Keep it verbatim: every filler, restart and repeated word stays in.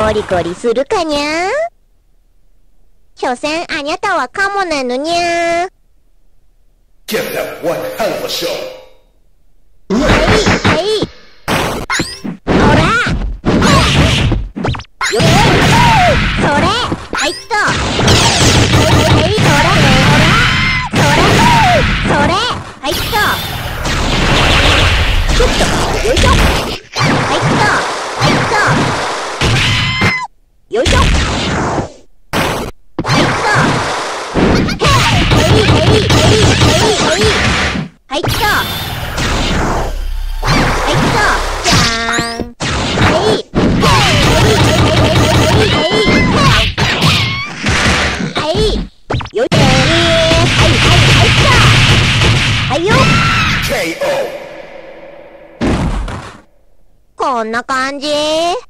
コリコリするかにゃ。所詮あにゃたはカモなのにゃ。 Give them one hell of a show. はいはいほらよそれはいっとはいはいほらほらそれそれはいっとちょっとよいしょはいっとはいっとよいしょはいっとはいはいはいはいはいっとはいっとじゃーんはいはいよいしょはいはいはいっとはいよケーオー。 こんな感じ。